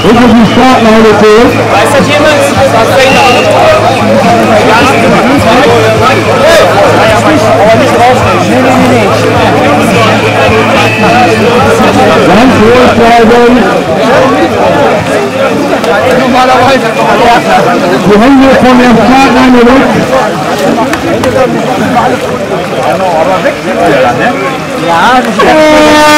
Bitte die Startleine durch. Weiß das jemand? Aber nicht rausnehmen. Nee. Ganz ruhig bleiben. Normalerweise. Wir hängen hier von der Startleine weg. Aber weg sind wir dann, ne? Ja, das ist